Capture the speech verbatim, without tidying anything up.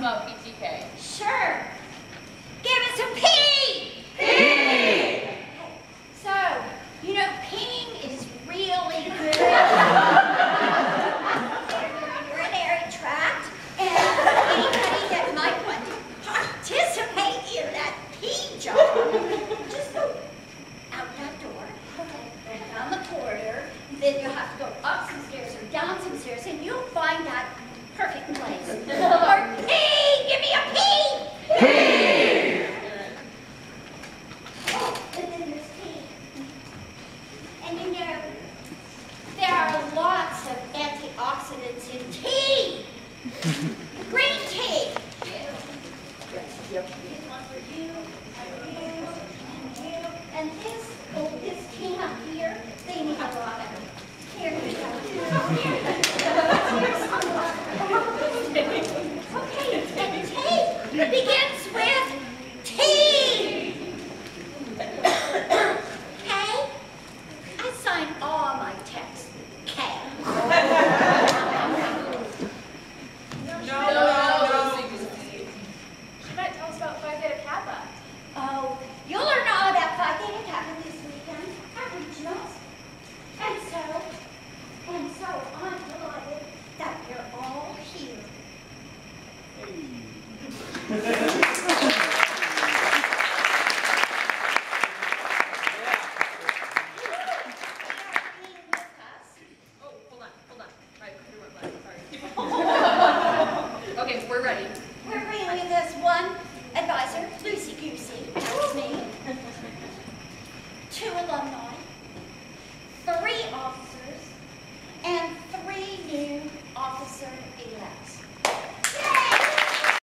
about P T K? Sure. Give us a P! P! So, you know, peeing is really good. Urinary tract, and anybody that might want to participate in that pee job, just go out that door, okay, down the corridor, then you'll have to go up some stairs or down some stairs, and you'll find that perfect place. Or pee! Give me a pee! P! And then there's tea. And you know, there are lots of antioxidants in tea. Green tea. Here's one for you, and you, and you. And this, oh, this tea up here, they need a lot of it. Here, here's one. Here's some more. Okay, and tea begins with T. K? I sign all my texts with K. No, no, no. She might tell us about Phi Theta Kappa. Oh, you'll learn all about Phi Theta Kappa this weekend at regionals. And so, and so I'm delighted that you're all here. Oh, hold on, hold on. Right, sorry. Okay, we're ready. We're bringing with us one advisor, Lucy Goosey, that's me, two alumni, three officers, and three new officer-elects.